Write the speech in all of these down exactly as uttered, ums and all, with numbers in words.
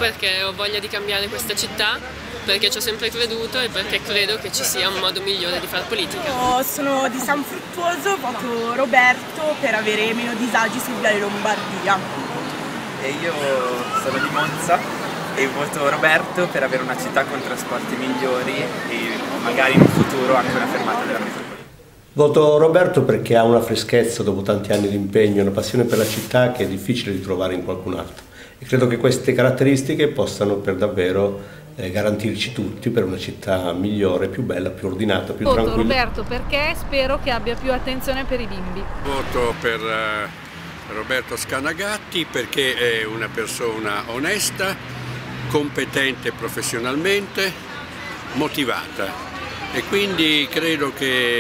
perché ho voglia di cambiare questa città, perché ci ho sempre creduto e perché credo che ci sia un modo migliore di fare politica. Io sono di San Fruttuoso, voto Roberto per avere meno disagi sul Viale Lombardia. E io sono di Monza e voto Roberto per avere una città con trasporti migliori e magari in un futuro anche una fermata della metropolitana. Voto Roberto perché ha una freschezza dopo tanti anni di impegno, una passione per la città che è difficile di trovare in qualcun altro. E credo che queste caratteristiche possano per davvero eh, garantirci tutti per una città migliore, più bella, più ordinata, più Voto tranquilla. Roberto perché spero che abbia più attenzione per i bimbi. Voto per uh, Roberto Scanagatti perché è una persona onesta, competente professionalmente, motivata. E quindi credo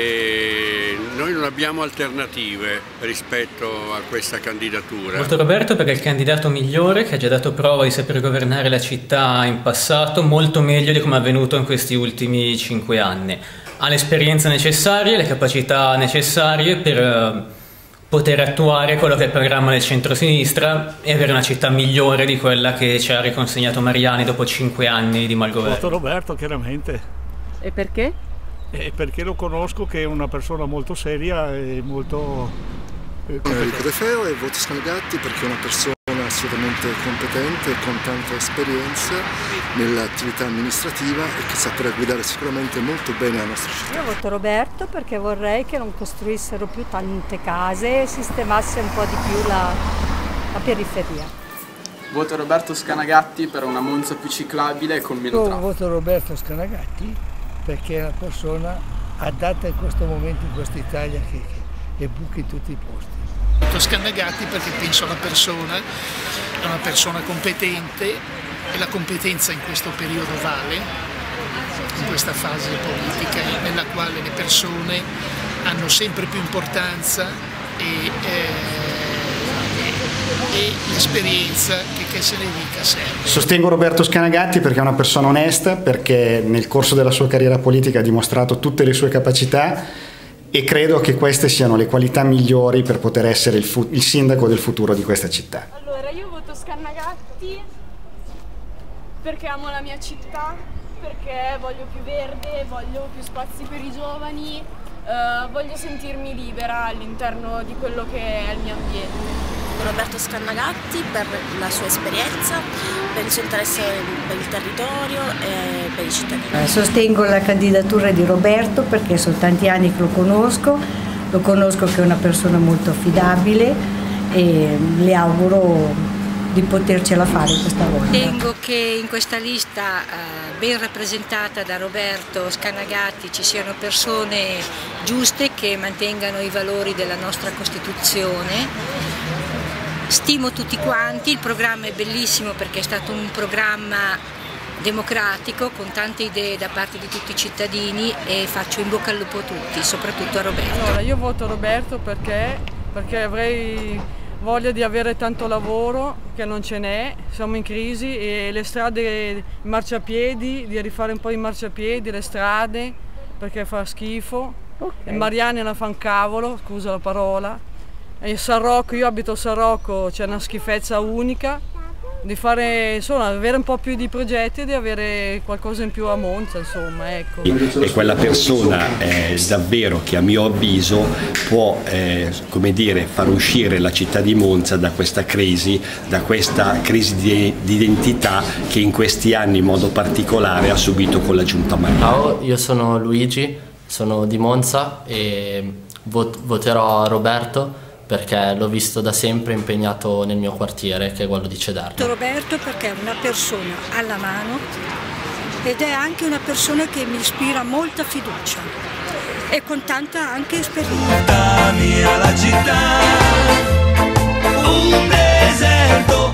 che noi non abbiamo alternative rispetto a questa candidatura. Voto Roberto perché è il candidato migliore che ha già dato prova di saper governare la città in passato molto meglio di come è avvenuto in questi ultimi cinque anni. Ha l'esperienza necessaria, le capacità necessarie per poter attuare quello che è il programma del centro-sinistra e avere una città migliore di quella che ci ha riconsegnato Mariani dopo cinque anni di malgoverno. Voto Roberto chiaramente. E perché? Eh, perché lo conosco che è una persona molto seria e molto eh, Enrico De Feo e voto Scanagatti perché è una persona assolutamente competente, con tanta esperienza nell'attività amministrativa e che saprà guidare sicuramente molto bene la nostra città. Io voto Roberto perché vorrei che non costruissero più tante case e sistemasse un po' di più la, la periferia. Voto Roberto Scanagatti per una Monza più ciclabile e con meno traffico. Io voto Roberto Scanagatti perché è una persona adatta in questo momento in questa Italia che, che buca in tutti i posti. Voto Scanagatti perché penso alla persona, è una persona competente e la competenza in questo periodo vale, in questa fase politica nella quale le persone hanno sempre più importanza e, eh, e l'esperienza che, che se ne dica serve. Sostengo Roberto Scanagatti perché è una persona onesta, perché nel corso della sua carriera politica ha dimostrato tutte le sue capacità e credo che queste siano le qualità migliori per poter essere il, fu- il sindaco del futuro di questa città. Allora, io voto Scanagatti perché amo la mia città, perché voglio più verde, voglio più spazi per i giovani, eh, voglio sentirmi libera all'interno di quello che è il mio ambiente. Roberto Scanagatti per la sua esperienza, per il suo interesse per il territorio e per i cittadini. Sostengo la candidatura di Roberto perché sono tanti anni che lo conosco, lo conosco che è una persona molto affidabile e le auguro di potercela fare questa volta. Ritengo che in questa lista eh, ben rappresentata da Roberto Scanagatti ci siano persone giuste che mantengano i valori della nostra Costituzione. Stimo tutti quanti, il programma è bellissimo perché è stato un programma democratico con tante idee da parte di tutti i cittadini e faccio in bocca al lupo a tutti, soprattutto a Roberto. Allora, io voto Roberto perché, perché avrei voglia di avere tanto lavoro che non ce n'è, siamo in crisi e le strade, i marciapiedi, di rifare un po' i marciapiedi, le strade perché fa schifo. Okay. E Mariani non fa un cavolo, scusa la parola. E San Rocco, io abito a San Rocco, c'è una schifezza unica, di fare, insomma, avere un po' più di progetti e di avere qualcosa in più a Monza, insomma, ecco. È quella persona eh, davvero che a mio avviso può, eh, come dire, far uscire la città di Monza da questa crisi, da questa crisi di, di identità che in questi anni in modo particolare ha subito con la giunta Mariani. Ciao, io sono Luigi, sono di Monza e vot- voterò Roberto perché l'ho visto da sempre impegnato nel mio quartiere, che è quello di Cederna. Roberto perché è una persona alla mano ed è anche una persona che mi ispira molta fiducia e con tanta anche esperienza. La mia la città, un deserto